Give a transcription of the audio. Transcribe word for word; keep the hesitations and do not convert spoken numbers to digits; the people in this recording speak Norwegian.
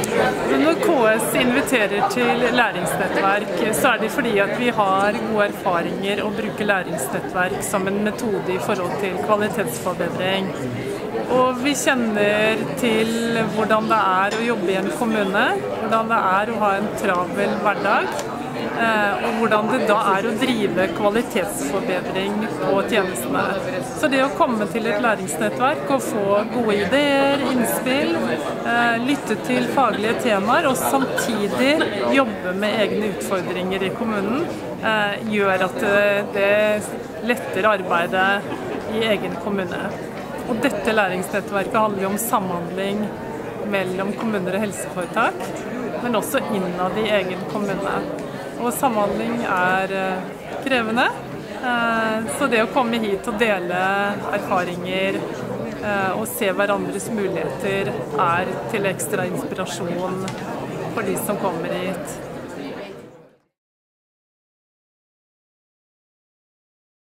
Når K S inviterer til læringsnettverk, så er det fordi at vi har gode erfaringer å bruke læringsnettverk som en metode i forhold til kvalitetsforbedring. Og vi kjenner til hvordan det er å jobbe i en kommune, hvordan det er å ha en travel hverdag, og hvordan det da er å drive kvalitetsforbedring på tjenestene. Så det å komme til et læringsnettverk og få gode ideer, innspill, lytte til faglige temaer og samtidig jobbe med egne utfordringer i kommunen, gjør at det letter arbeidet i egen kommune. Og dette læringsnettverket handler jo om samhandling mellom kommuner og helseforetak, men også innad i egen kommune. Og samhandling er krevende, så det å komme hit og dele erfaringer og se hverandres muligheter er til ekstra inspirasjon for de som kommer hit.